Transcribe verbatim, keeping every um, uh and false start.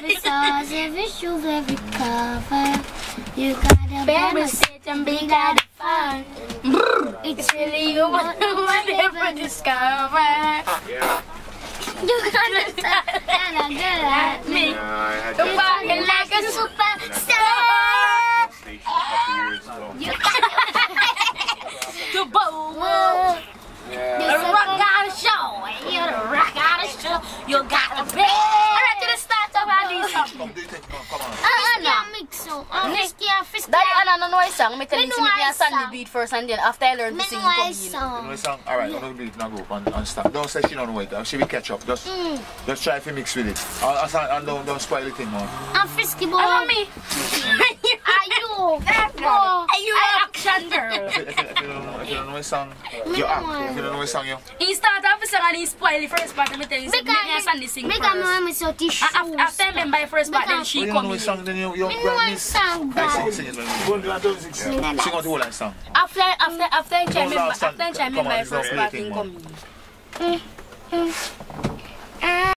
every sauce, every shoe, every cover. You gotta Baby, sit and be got fun. It's really you what you never discover. You gotta stop and good at me. You're walking like a superstar. You to boom. The rock gotta show. You the rock gotta show. You gotta be. Alright, to the start of all these songs. Come on. Ah, ano? Mix so. Ah, fisky, fisky. Dahil ano no isang, may telling si Mickey Sandy beat first and then after I learned to sing Meanwhile, Korean. song. song. Alright, on the beat now go on, on stop. Don't say she don't know it. She will catch up. Just Mm. just try to mix with it. Uh, uh, and don't don't spoil the thing man. Ah, fisky boy. Ano me? Ayo. Oh, are you action girl? If you, if, you, if you don't know if you don't know a song, you act. If you don't know a song, you He started off with and he spoiled the first part. Me tell you, Mickey Sandy sing Make first. a mama so tissue. After after I remember the first part, then When she you don't come know a in. song, then you you Me grab know this. song, I sing but sing it. man. Sing Yeah. Sing out the whole line song. After after after I Don't remember laugh, son. after I Come on, remember the it's not first part, plaything, he man. come in.